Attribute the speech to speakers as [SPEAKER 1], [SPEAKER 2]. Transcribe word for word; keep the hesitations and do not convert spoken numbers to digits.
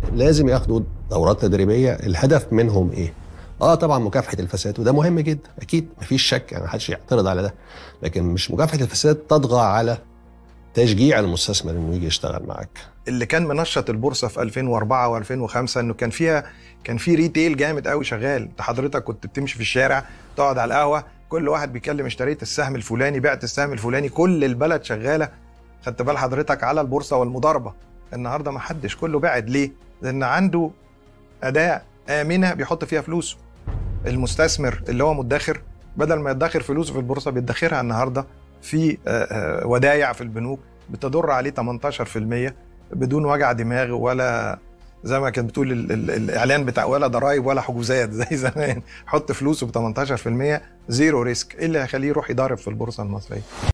[SPEAKER 1] لازم ياخدوا دورات تدريبيه. الهدف منهم ايه؟ اه طبعا مكافحه الفساد، وده مهم جدا اكيد مفيش شك، يعني محدش يعترض على ده، لكن مش مكافحه الفساد تطغى على تشجيع المستثمر انه يجي يشتغل معاك.
[SPEAKER 2] اللي كان منشط البورصه في ألفين وأربعة وألفين وخمسة انه كان فيها كان في ريتيل جامد قوي شغال. انت حضرتك كنت بتمشي في الشارع، تقعد على القهوه، كل واحد بيتكلم اشتريت السهم الفلاني، بعت السهم الفلاني، كل البلد شغاله. خدت بال حضرتك على البورصه والمضاربه. النهارده ما حدش، كله بعد. ليه؟ لان عنده اداه امنه بيحط فيها فلوسه. المستثمر اللي هو مدخر، بدل ما يدخر فلوسه في البورصه بيدخرها النهارده في ودايع في البنوك بتدر عليه تمنتاشر في المية بدون وجع دماغ، ولا زي ما كانت بتقول ال ال الاعلان بتاع ولا ضرايب ولا حجوزات زي زمان. حط فلوسه ب تمنتاشر في المية زيرو ريسك. ايه اللي هيخليه يروح يضارب في البورصه المصريه؟